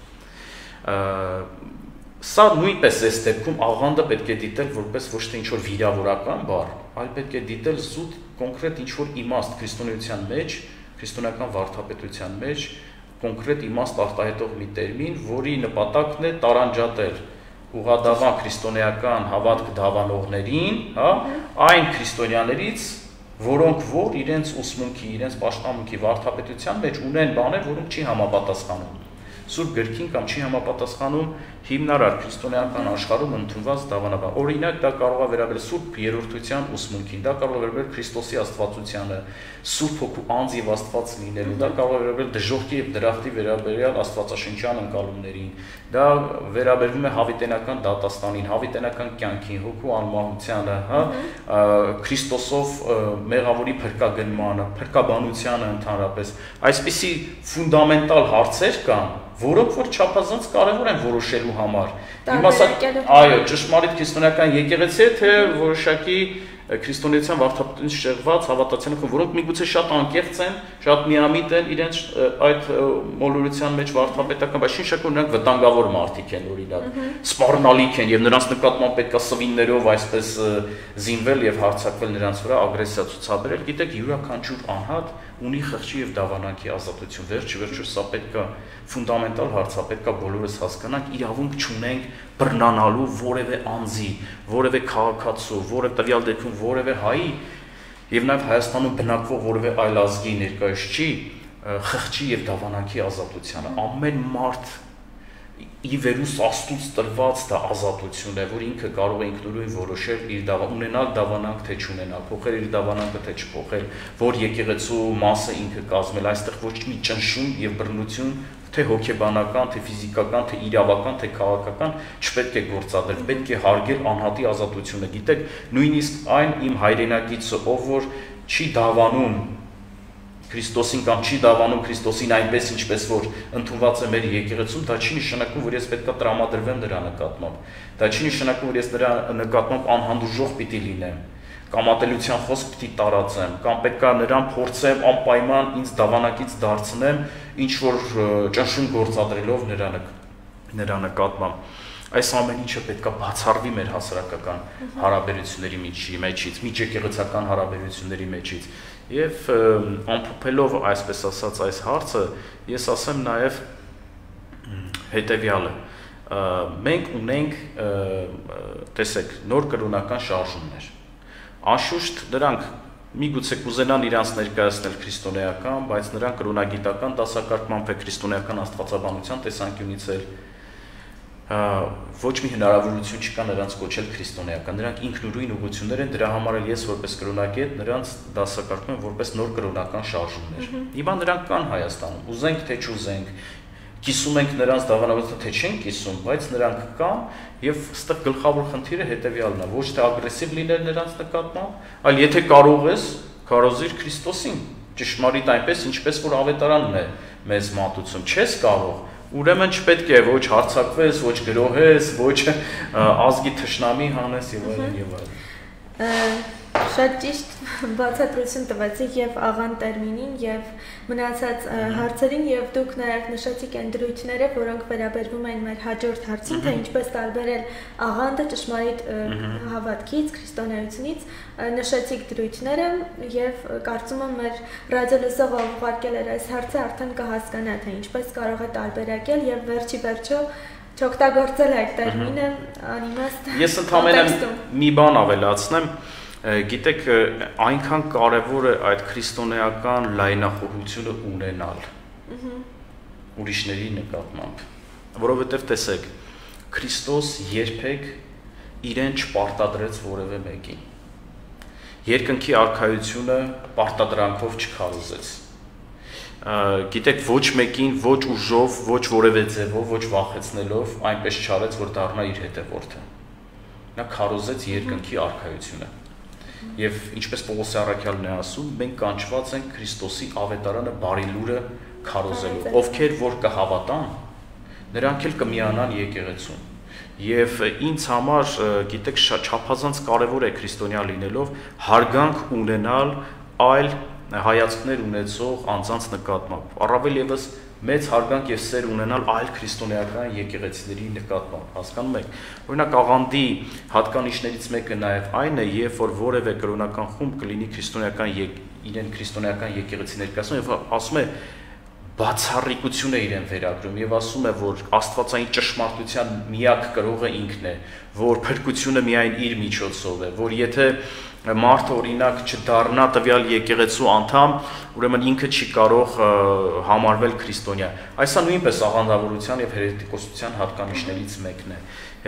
Սա նույնպես այս դեպքում աղանդը պետք է դիտել որպես ոչ թե ինչ-որ վիրավորական բառ, այլ պետք է դիտել զուտ կոնկրետ ինչ-որ իմաստ քրիստոնեության մեջ, քրիստոնեական վարդապետության մեջ, կոնկրետ իմաստ արտահայտող մի տերմին, որի նպատակն է տարանջատել ուղղադավան քրիստոնեական հավատք դավանողներին, այն քրիստոնյաներից, որոնք որ իրենց ուսմունքի, իրենց պաշտամունքի վարդապետության մեջ ունեն բաներ, որոնք չի համապատասխանում Սուրբ գրքին կամ չի համապատասխանում հիմնարար քրիստոնեական աշխարհում ընդունված դավանաբար։ Օրինակ դա կարող է վերաբերել Սուրբ Երրորդության ուսմունքին, դա կարող է վերաբերել Քրիստոսի աստվածությանը, Սուրբ Հոգու անձ եւ Աստված լինելուն, դա կարող է վերաբերել դժոխքի եւ դրախտի վերաբերյալ աստվածաշնչյան ընկալումներին, դա վերաբերվում է հավիտենական դատաստանին, հավիտենական կյանքին, հոգու անմահությանը, Քրիստոսով մեղավորի փրկագնմանը, փրկաբանությանը ընդհանրապես։ Այսպիսի ֆունդամենտալ հարցեր կան, որոնք որ չափազանց կարևոր են որոշելու համար։ Իմ ասած, այո, ճշմարիտ քրիստոնեական եկեղեցի է, թե որոշակի քրիստոնեության վարդապետությունից շեղված հավատացյալներ, որոնք միգուցե շատ անկեղծ են, շատ միամիտ են իրենց այդ մոլորության մեջ վարդապետական, բայց շնչակը նրանք վտանգավոր մարդիկ են, օրինակ, սպառնալիք են եւ նրանց նկատմամբ պետքա սվիններով այսպես զինվել եւ հարձակվել նրանց վրա, ագրեսիա ցուցաբերել։ Գիտեք, յուրաքանչյուր անհատ ունի խղճի եւ դավանանքի ազատություն։ Վերջ-ի սա պետքա ֆունդամենտալ հարց է, պետքա բոլորս հասկանանք, իրավունք չունենք բռնանալու որևէ անձի, որևէ քաղաքացու, որևէ տվյալ դեպքում որևէ հայի եւ նաեւ Հայաստանում բնակվող որևէ այլ ազգի ներկայացուցիչի խղճի եւ դավանանքի ազատությանը։ Ամեն մարդ ի վերուս Աստծուց տրված դա ազատություն է, որ ինքը կարող է ինքնուրույն որոշել իր ունենալ դավանանք թե չունենալ, փոխել իր դավանանքը թե չփոխել, որ եկեղեցու մասը ինքը կազմել, այստեղ ոչ մի ճնշում եւ բռնություն թե հոգեբանական, թե ֆիզիկական, թե իրավական, թե քաղաքական չպետք է գործադրել, պետք է հարգել անհատի ազատությունը։ Գիտեք, նույնիսկ այն իմ հայրենակիցը, ով որ չի դավանում Քրիստոսին կամ չի դավանում Քրիստոսին այնպես ինչպես որ ընդունված է մեր եկեղեցում, դա չի նշանակում, որ ես պետքա տրամադրվեմ նրա նկատմամբ։ Դա չի նշանակում, որ ես նրա նկատմամբ անհանդուրժող պիտի լինեմ, կամ ատելության խոսք պիտի տարածեմ, կամ պետքա նրան փորձեմ անպայման ինձ դավանակից դարձնեմ, ինչ որ ճնշում գործադրելով նրա նրա նկատմամբ։ Այս ամեն ինչը պետք է բացառվի մեր հասարակական հարաբերությունների մեջից, միջեկեղեցական հարաբերությունների մեջից։ Եվ ամփոփելով այսպես ասած այս հարցը, ես ասեմ նաև հետևյալը. մենք ունենք, տեսեք, նոր կրոնական շարժումներ։ Անշուշտ դրանք միգուցե կուզենան իրանց ներկայացնել քրիստոնեական, բայց նրանք կրոնագիտական դասակարգմամբ է քրիստոնեական աստվածաբանության տեսանկյունից էլ ոչ մի հնարավորություն չկա նրանց կոչել քրիստոնեական։ Նրանք ինքնուրույն ուղղություններ են, դրա համար էլ ես որպես կրոնագետ նրանց դասակարգում եմ որպես նոր կրոնական շարժումներ։ Հիմա նրանք կան Հայաստանում, ուզենք թե չուզենք, կիսում ենք նրանց դավանաբար թե չենք կիսում, բայց նրանք կան եւ այստեղ գլխավոր խնդիրը հետեւյալն է, ոչ թե ագրեսիվ լինել նրանց նկատմամբ, այլ եթե կարող ես, քարոզիր Քրիստոսին, ճշմարիտ այնպես, ինչպես որ ավետարանն է մեզ մատուցում, չես կարող, ուրեմն չպետք է ոչ հարցակվես, ոչ գրոհես, ոչ ազգի թշնամի հանես եւ այլն եւ այլն։ Շատ ճիշտ բացատրություն տվեցիք եւ աղան տերմինին եւ մնացած հարցերին եւ դուք նաեւ նշեցիք այն դրույթները, որոնք վերաբերվում են մեր հաջորդ հարցին, թե ինչպես տարբերել աղանդը ճշմարիտ հավատքից, քրիստոնեությունից, նշեցիք դրույթները եւ կարծում եմ մեր ռադիոլսող ուղարկել էր այս հարցը արդեն կհասկանա, թե ինչպես կարող է տարբերակել եւ վերջի վերջո չօգտագործել այդ տերմինը անիմաստ։ Ես ընդհանրապես մի բան ավելացնեմ, գիտեք, այնքան կարևոր է այդ քրիստոնեական լայնախոհությունը ունենալ ուրիշների նկատմամբ, որովհետև տեսեք, Քրիստոս երբեք իրեն չպարտադրեց որևէ մեկին, երկնքի արքայությունը պարտադրանքով չքարոզեց, գիտեք, ոչ մեկին, ոչ ուժով, ոչ որևէ ձևով, ոչ վախեցնելով այնպես չարեց, որ դառնա իր հետևորդը, նա քարոզեց երկնքի արքայությունը։ Եվ ինչպես Պողոս առաքյալն է ասում, մենք կանչված ենք Քրիստոսի ավետարանը բարի լուրը քարոզելու, ովքեր որ կհավատան, նրանք էլ կմիանան եկեղեցուն։ Եվ ինձ համար, գիտեք, չափազանց կարևոր է քրիստոնյա լինելով հարգանք ունենալ այլ հայացքներ ունեցող անձանց նկատմամբ, առավել ևս մեծ հարգանք եւ սեր ունենալ այլ քրիստոնեական եկեղեցիների նկատմամբ, հասկանում եք։ Օրինակ աղանդի հատկանիշներից մեկը նաեւ այն է, երբ որ որևէ կրոնական խումբ կլինի իրեն քրիստոնեական եկեղեցի ներկայացնում եւ ասում է բացառիկություն է իրեն վերագրում եւ ասում է, որ աստվածային ճշմարտության միակ կրողը ինքն է, որ փրկությունը միայն իր միջոցով է, որ եթե մարդը օրինակ չդառնա տվյալ եկեղեցու անդամ, ուրեմն ինքը չի կարող համարվել քրիստոնյա։ Այսա նույնպես աղանդավորության եւ հերետիկոսության հատկանիշներից մեկն է։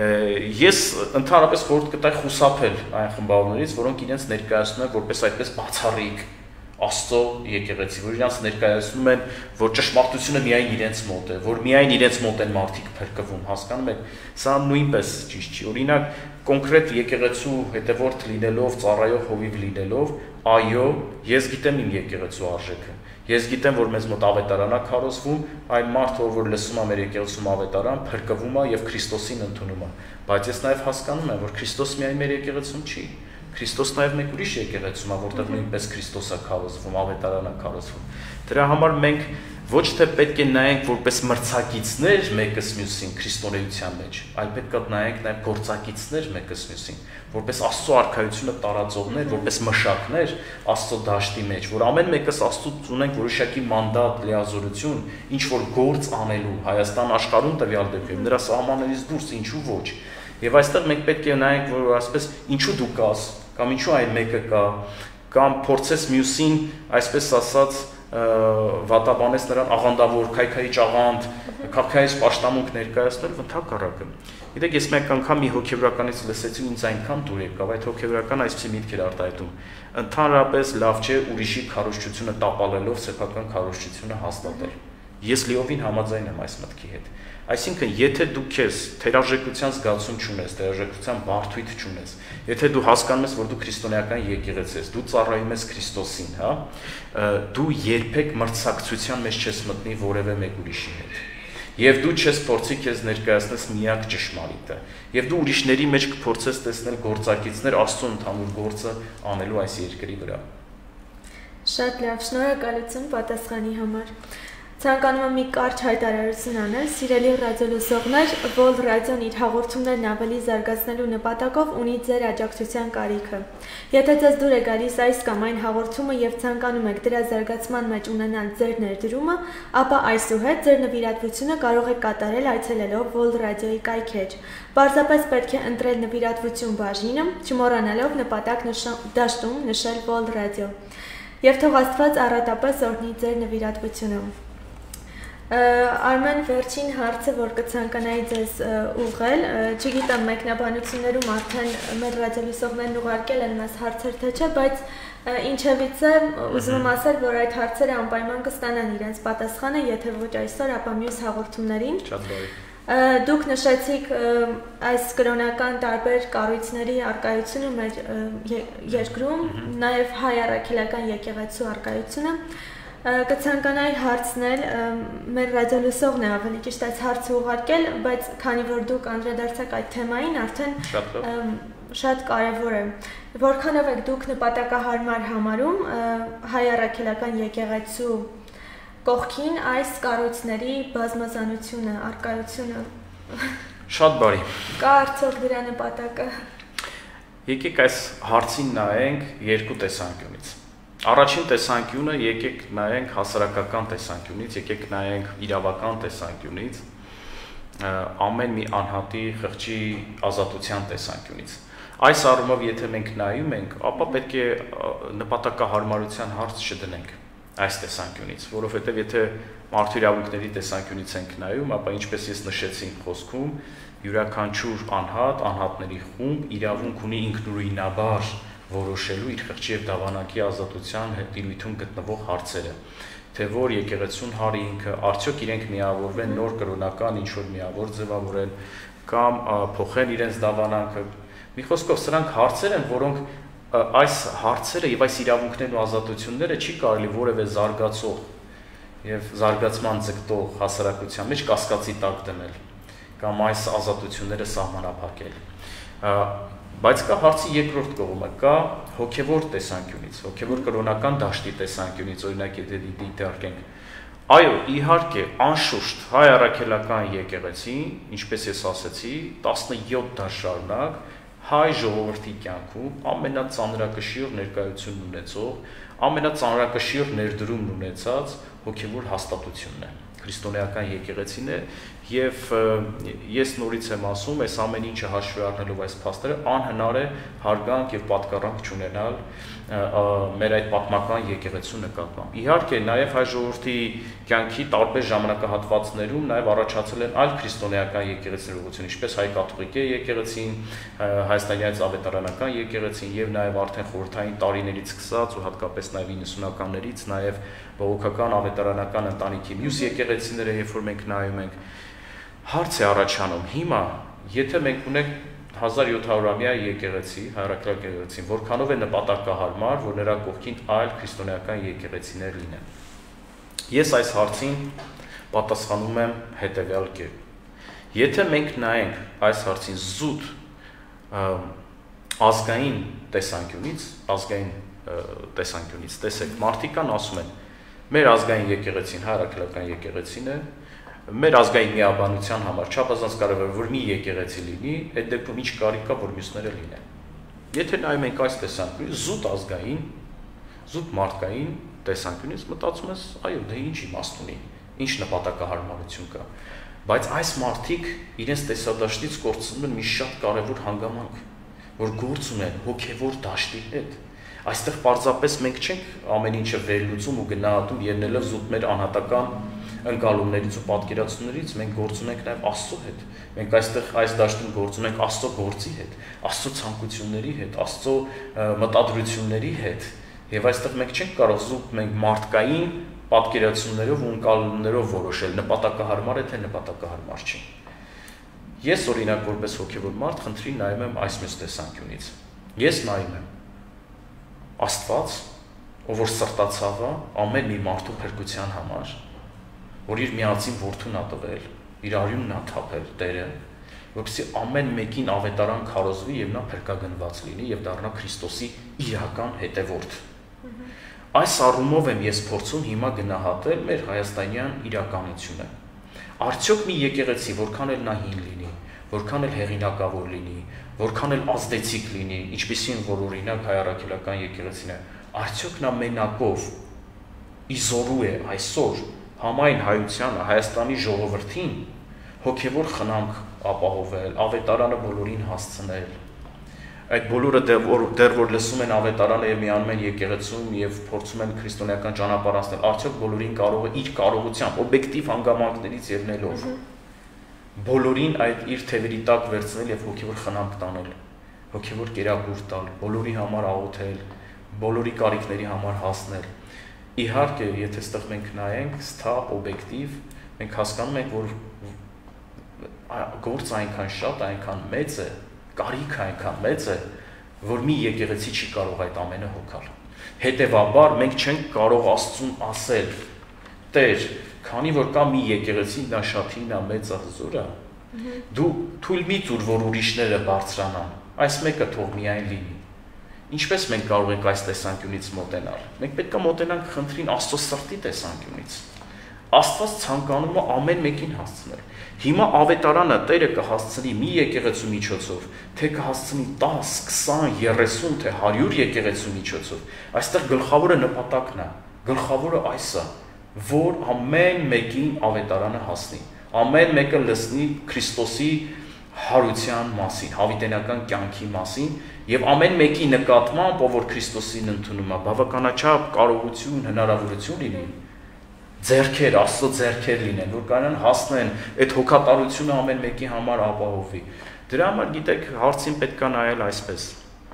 Ես ընդհանրապես խորհուրդ կտայի խուսափել այն խմբավորներից, որոնք իրենց ներկայացնում են որպես այդպես բացառիկ Աստծո եկեղեցի, որ իրենց ներկայացնում են, որ ճշմարտությունը միայն իրենց մոտ է, որ միայն իրենց մոտ են մարդիկ փրկվում, հասկանում եք, սա նույնպես ճիշտ չի։ Օրինակ, կոնկրետ եկեղեցու հետևորդ լինելով, ծառայող հովիվ լինելով, այո, ես գիտեմ իմ եկեղեցու արժեքը։ Ես գիտեմ, որ մեզ մոտ ավետարան է քարոզվում, այն մարդը, որ լսում է մեր եկեղեցում ավետարան, փրկվում է եւ Քրիստոսին ընդունում է։ Բայց ես նաեւ հասկանում եմ, որ Քրիստոս միայն մեր եկեղեցում չի։ Քրիստոս նաև մեկ ուրիշ եկեղեցում է, որտեղ նույնպես Քրիստոս է քարոզվում, ավետարան է քարոզվում։ Դրա համար մենք ոչ թե պետք է նայենք որպես մրցակիցներ մեկս մյուսին քրիստոնեության մեջ, այլ պետք է նայենք նաև գործակիցներ մեկս մյուսին, որպես Աստծո արքայությունը տարածողներ, որպես մշակներ Աստծո դաշտի մեջ, որ ամեն մեկս Աստծուց ունենք որոշակի մանդատ, լիազորություն, ինչ որ գործ անելու Հայաստան աշխարհում տվյալ դեպքում, նրա սահմաններից դուրս ինչու ոչ։ Եվ այստեղ մենք պետք է նայենք, որ ասես ինչու դու կաս, կամ ինչու այն մեկը կա, կամ փորձես մյուսին, այսպես ասած, վատաբանես նրան աղանդավոր, քայքայիչ աղանդ, քայքայիչ պաշտամունք ներկայացնել, ընդհակառակը։ Գիտեք, ես մեկ անգամ մի հոգեվորականից լսեցի, ինձ այնքան դուր եկավ, այդ հոգեվորականը այսպեսի միտք էր արտահայտում։ Ընդհանրապես լավ չէ ուրիշի քարոզչությունը տապալելով սեփական քարոզչությունը հաստատել։ Ես լիովին համաձայն եմ այս մտքի հետ։ Այսինքն, եթե դու քեզ թերարժեքության զգացում չունես, թերարժեքության բարդույթ չունես, եթե դու հասկանում ես, որ դու քրիստոնեական եկեղեցի ես, դու ծառայում ես Քրիստոսին, հա, դու երբեք մրցակցության մեջ չես մտնի որևէ մեկ ուրիշի հետ։ Եվ դու չես փորձի քեզ ներկայացնես միակ ճշմարիտը։ Եվ դու ուրիշների մեջ կփորձես տեսնել գործակիցներ Աստծո ընդհանուր գործը անելու այս երկրի վրա։ Շատ լավ, շնորհակալություն պատասխանի համար։ Ցանկանում եմ մի կարճ հայտարարություն անել, սիրելի ռադիոլսողներ, Vol Radion իր հաղորդումներն ավելի զարգացնելու նպատակով ունի ձեր աջակցության կարիքը։ Եթե ձեզ դուր է գալիս այս կամ այն հաղորդումը եւ ցանկանում եք դրա զարգացման մեջ ունենալ ձեր ներդրումը, ապա այսուհետ ձեր նվիրատվությունը կարող եք կատարել այցելելով Vol Radio-ի կայքեջ։ Պարզապես պետք է ընտրել նվիրատվություն բաժինը, չմոռանալով նպատակ դաշտում նշել Vol Radio։ Եվ թող Աստված առատապես օրհնի ձեր նվիրատվությունը։ Արմեն, վերջին հարցը, որ կցանկանայի ձեզ ուղղել, չգիտեմ մեկնաբանություններում արդեն մեր ռադիոլսողներն ուղարկել են մեզ հարցեր թե չէ, բայց ինչևից է ուզում եմ ասել, որ այդ հարցերը անպայման կստանան իրենց պատասխանը, եթե ոչ այսօր, ապա մյուս հաղորդումներին։ Շատ բարի։ Դուք նշեցիք այս կրոնական տարբեր կառույցների առկայությունը մեր երկրում, նաև հայ առաքելական եկեղեցու առկայությունը։ Կցանկանայի հարցնել, մեր ռադիոլսողն է ավելի ճիշտ այս հարցը ուղարկել, բայց քանի որ դուք անդրադարձաք այդ թեմային, արդեն շատ կարևոր է։ Որքանով եք դուք նպատակահարմար համարում հայ առաքելական եկեղեցու կողքին այս կառույցների բազմազանությունը, առկայությունը։ Շատ բարի։ Կա արդյոք դրա նպատակը։ Եկեք այս հարցին նայենք երկու տեսանկյունից։ Առաջին տեսանկյունը եկեք նայենք հասարակական տեսանկյունից, եկեք նայենք իրավական տեսանկյունից, ամեն մի անհատի խղճի ազատության տեսանկյունից։ Այս առումով եթե մենք նայում ենք, ապա պետք է նպատակահարմարության հարց չդնենք այս տեսանկյունից, որովհետև եթե մարդու իրավունքների տեսանկյունից ենք նայում, ապա ինչպես ես նշեցի խոսքում, յուրաքանչյուր անհատների խումբ իրավունք ունի ինքնուրույնաբար որոշելու իր խղճի եւ դավանանքի ազատության հետ տիրույթում գտնվող հարցերը, թե որ եկեղեցուն հարի ինքը արդյոք իրենք միավորվեն նոր կրոնական ինչ-որ միավոր ձևավորեն կամ փոխեն իրենց դավանանքը։ Մի խոսքով սրանք հարցեր են, որոնք այս հարցերը եւ այս իրավունքներն ու ազատությունները չի կարելի որևէ զարգացող եւ զարգացման ձգտող հասարակության մեջ կասկածի տակ դնել կամ այս ազատությունները սահմանափակել։ Բայց կա հարցի երկրորդ կողմը, կա հոգևոր տեսանկյունից, հոգևոր կրոնական դաշտի տեսանկյունից, օրինակ եթե դիտարկենք, այո, իհարկե, անշուշտ հայ առաքելական եկեղեցին, ինչպես ես ասացի, 17 դար շարունակ հայ ժողովրդի կյանքում ամենածանրակշիռ ներկայությունն ունեցող, ամենածանրակշիռ ներդրումն ունեցած հոգևոր հաստատությունն է, քրիստոնեական եկեղեցին է, եւ ես նորից եմ ասում, այս ամեն ինչը հաշվի առնելով այս փաստերը անհնար է հարգանք եւ պատկառանք չունենալ մեր այդ պատմական եկեղեցու նկատմամբ։ Իհարկե, նաեւ հայ ժողովրդի կյանքի տարբեր ժամանակահատվածներում նաեւ առաջացել են այլ քրիստոնեական եկեղեցիներ ուղղություն, ինչպես հայ կաթողիկ եկեղեցին, հայաստանյան ավետարանական եկեղեցին եւ նաեւ արդեն խորհրդային տարիներից սկսած ու հատկապես նաեւ 90-ականներից նաեւ բողոքական ավետարանական ընտանիքի մյուս եկեղեցիները, երբ որ մենք նայում ենք, հարց է առաջանում, հիմա, եթե մենք ունենք 1700-ամյա եկեղեցի, հայ առաքելական եկեղեցին, որքանով է նպատակահարմար, որ նրա կողքին այլ քրիստոնեական եկեղեցիներ լինեն։ Ես այս հարցին պատասխանում եմ հետևյալ կերպ։ Եթե մենք նայենք այս հարցին զուտ ազգային տեսանկյունից, տեսեք, մարդիկ կան ասում են, մեր ազգային եկեղեցին, հայ առաքելական եկեղեցին է, մեր ազգային միաբանության համար չափազանց կարևոր է, որ մի եկեղեցի լինի, այդ դեպքում ինչ կարիք կա, որ մյուսները լինեն։ Եթե նայում ենք այս տեսանկյունից, զուտ ազգային, զուտ մարդկային տեսանկյունից մտածում ես, այո, դե ինչ իմաստ ունի, ինչ նպատակահարմարություն կա։ Բայց այս մարդիկ իրենց տեսադաշտից կորցնում են մի շատ կարևոր հանգամանք, որ գործ ունեն հոգևոր դաշտի հետ։ Այստեղ պարզապես մենք չենք ամեն ինչը վերլուծում ու գնահատում ելնելով զուտ մեր անհատական ընկալումներից ու պատկերացումներից, մենք գործ ունենք նաև Աստծո հետ։ Մենք այստեղ այս դաշտում գործ ունենք Աստծո գործի հետ, Աստծո ցանկությունների հետ, Աստծո մտադրությունների հետ։ Եվ այստեղ մենք չենք կարող զուտ մենք մարդկային պատկերացումներով ու ընկալումներով որոշել նպատակահարմար է թե նպատակահարմար չի։ Ես օրինակ որպես հոգևոր մարդ խնդրի նայում եմ այս մյուս տեսանկյունից։ Ես նայում եմ Աստված, ով որ սրտացավ է ամեն մի մարդու փրկության համար, որ իր միածին որդուն ա տվել, իր արյունն ա թափել Տերը, որպեսզի ամեն մեկին ավետարան քարոզվի եւ նա փրկագնված լինի եւ դառնա Քրիստոսի իրական հետևորդ։ Այս առումով եմ ես փորձում հիմա գնահատել մեր հայաստանյան իրականությունը։ Արդյոք մի եկեղեցի, որքան էլ նա հին լինի, որքան էլ հեղինակավոր լինի, որքան էլ ազդեցիկ լինի, ինչպիսին որ օրինակ հայ առաքելական եկեղեցին է, արդյոք նա մենակով իզորու է այսօր համայն հայությանը, Հայաստանի ժողովրդին հոգևոր խնամք ապահովել, ավետարանը բոլորին հասցնել։ Այդ բոլորը դեռ որ լսում են ավետարանը եւ միանում են եկեղեցում եւ փորձում են քրիստոնեական ճանապարհ անցնել, արդյոք բոլորին կարող է իր կարողությամբ, օբյեկտիվ հանգամանքներից ելնելով բոլորին այդ իր թևերի տակ վերցնել եւ հոգևոր խնամք տանել, հոգևոր կերակուր տալ, բոլորի համար աղոթել, բոլորի կարիքների համար հասնել։ Իհարկե, եթե այստեղ մենք նայենք սթափ, օբյեկտիվ, մենք հասկանում ենք, որ գործը այնքան շատ, այնքան մեծ է, կարիքը այնքան մեծ է, որ մի եկեղեցի չի կարող այդ ամենը հոգալ։ Հետևաբար մենք չենք կարող Աստծուն ասել. Տեր, քանի որ կա մի եկեղեցի, նա շատ հին է, մեծ է, հզոր է, դու թույլ մի տուր, որ ուրիշները բարձրանան, այս մեկը թող միայն լինի։ Ինչպես մենք կարող ենք այս տեսանկյունից մոտենալ։ Մենք պետք է մոտենանք խնդրին Աստծո սրտի տեսանկյունից։ Աստված ցանկանում է ամեն մեկին հասցնել։ Հիմա ավետարանը Տերը կհասցնի մի եկեղեցու միջոցով, թե կհասցնի 10, 20, 30, թե 100 եկեղեցու միջոցով։ Այստեղ գլխավորը նպատակն է, գլխավորը այս է, որ ամեն մեկին ավետարանը հասնի, ամեն մեկը լսնի Քրիստոսի հարության մասին, հավիտենական կյանքի մասին եւ ամեն մեկի նկատմամբ, ով որ Քրիստոսին ընդունում է, բավականաչափ կարողություն, հնարավորություն լինի, ձեռքեր, Աստծո ձեռքեր լինեն, որ կարողան հասնեն այդ հոգատարությունը ամեն մեկի համար ապահովի։ Դրա համար գիտեք, հարցին պետք է նայել այսպես։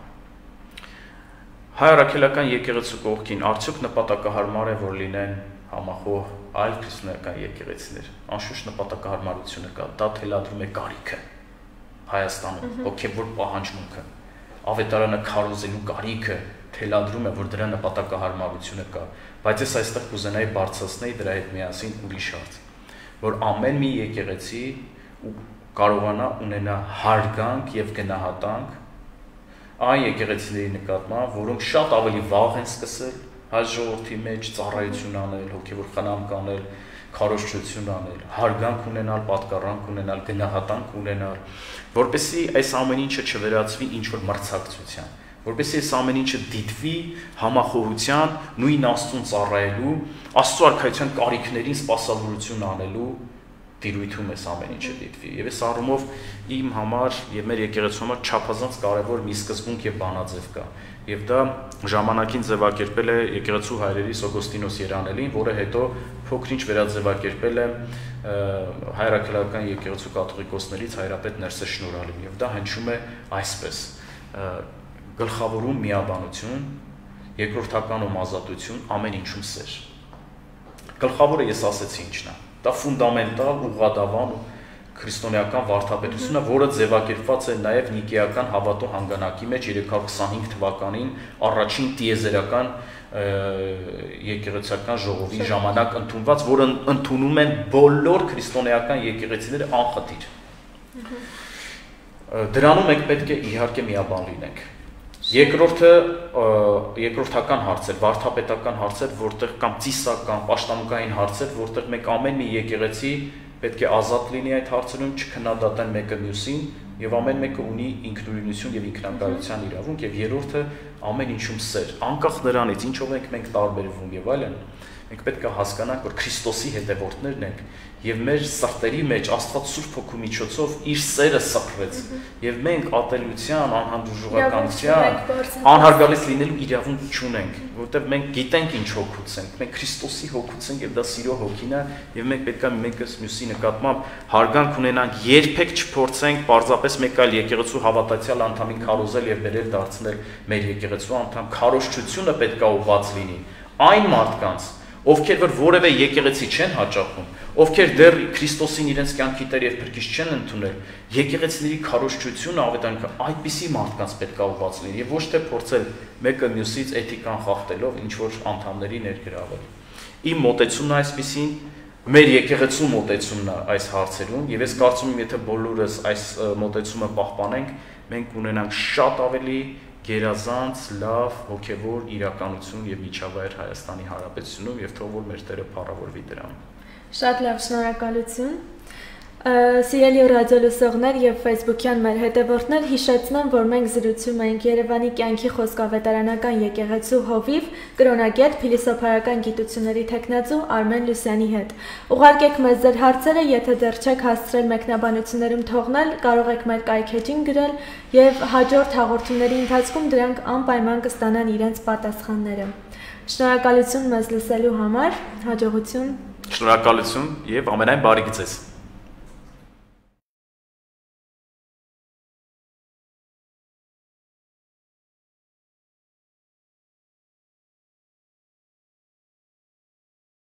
Հայ առաքելական եկեղեցու կողքին արդյոք նպատակահարմար է, որ լինեն համախոհ այլ քրիստոնեական եկեղեցիներ։ Անշուշտ նպատակահարմարությունը կա, դա թելադրում է կարիքը Հայաստանում, հոգևոր պահանջմունքը, ավետարանը քարոզելու կարիքը թելադրում է, որ դրա նպատակահարմարությունը կա, բայց ես այստեղ կուզենայի բարձրացնել դրա հետ միասին ուրիշ հարց, որ ամեն մի եկեղեցի կարողանա ունենա հարգանք եւ գնահատանք այն եկեղեցիների նկատմամբ, որոնք շատ ավելի վաղ են սկսել հայ ժողովրդի մեջ ծառայություն անել, հոգևոր խնամք անել, քարոզչություն անել, հարգանք ունենալ, պատկառանք ունենալ, գնահատանք ունենալ, որպեսզի այս ամեն ինչը չվերածվի ինչ-որ մրցակցության, որպեսզի այս ամեն ինչը դիտվի համախոհության, նույն Աստծուն ծառայելու, Աստծո արքայության կարիքներին սպասավորություն անելու դիրույթում այս ամեն ինչը դիտվի։ Եվ այս առումով իմ համար եւ մեր եկեղեցու համար չափազանց կարեւոր մի սկզբունք եւ բանաձև կա։ Եվ դա ժամանակին ձևակերպել է եկեղեցու հայրերի Օգոստինոս Երանելին, որը հետո փոքրինչ վերաձևակերպել է հայ առաքելական եկեղեցու կաթողիկոսներից հայրապետ Ներսես Շնորհալին։ Եվ դա հնչում է այսպես. գլխավորում միաբանություն, երկրորդականում ազատություն, ամեն ինչում սեր։ Գլխավորը ես ասեցի ինչն է։ Դա ֆունդամենտալ ուղղադավան քրիստոնեական վարդապետությունը, որը ձևակերպված է նաև Նիկեական հավատո հանգանակի մեջ 325 թվականին առաջին տիեզերական եկեղեցական ժողովի ժամանակ ընդունված, որը ընդունում են բոլոր քրիստոնեական եկեղեցիները անխտիր։ Դրանում մենք պետք է իհարկե միաբան լինենք։ Երկրորդը երկրորդական հարցեր, վարդապետական հարցեր, որտեղ կամ ծիսական, պաշտամունքային հարցեր, որտեղ մենք ամեն մի եկեղեցի պետք է ազատ լինի այդ հարցերում, չքննադատեն մեկը մյուսին եւ ամեն մեկը ունի ինքնուրույնություն եւ ինքնակայության իրավունք եւ երրորդը ամեն ինչում սեր, անկախ նրանից ինչով ենք մենք տարբերվում եւ այլն, մենք պետք է հասկանանք, որ Քրիստոսի հետևորդներն ենք եւ մեր սրտերի մեջ Աստված Սուրբ Հոգու միջոցով իր սերը սփռեց եւ մենք ատելության, անհանդուրժողականության, անհարգալից լինելու իրավունք չունենք, որովհետեւ մենք գիտենք ինչ հոգուց ենք, մենք Քրիստոսի հոգուց ենք եւ դա սիրո հոգին է եւ մենք պետք է մեկս մյուսի նկատմամբ հարգանք ունենանք, երբեք չփորձենք պարզապես մեկ այլ եկեղեցու հավատացյալ անդամին քարոզել եւ բերել դարձնել մեր եկեղեցու անդամ, քարոզչությունը պետք է ուղղված լինի այն մարդկանց, ովքեր որ որևէ եկեղեցի չեն հաճախում, ովքեր դեռ Քրիստոսին իրենց կյանքի տեր եւ փրկիչ չեն ընդունել, եկեղեցիների քարոզչությունը ավետարանքը այդպիսի մարդկանց պետք է ուղղված լինի եւ ոչ թե փորձել մեկը մյուսից էթիկան խախտելով ինչ որ անդամների ներգրավել։ Իմ մոտեցումն այսպեսին, մեր եկեղեցու մոտեցումն է այս հարցերում եւ ես կարծում եմ, եթե բոլորս այս մոտեցումը պահպանենք, մենք ունենանք շատ ավելի գերազանց, լավ, ոգևոր իրականություն եւ միջավայր Հայաստանի Հանրապետությունում եւ թող որ մեր Տերը փառավորվի դրան։ Շատ լավ, շնորհակալություն։ Սիրելի ռադիո լսողներ եւ Facebook-յան մեր հետևորդներ, հիշեցնեմ, որ մենք զրուցում ենք Երևանի կյանքի խոսքավետարանական եկեղեցու հովիվ, կրոնագետ, փիլիսոփայական գիտությունների թեկնածու Արմեն Լուսյանի հետ։ Ուղարկեք մեզ ձեր հարցերը, եթե դեռ չեք հասցրել մեկնաբանություններում թողնել, կարող եք մեր կայքեջին գրել եւ հաջորդ հաղորդումների ընթացքում դրանք անպայման կստանան իրենց պատասխանները։ Շնորհակալություն մեզ լսելու համար, հաջողություն։ Շնորհակալություն եւ ամենայն բարի գծես։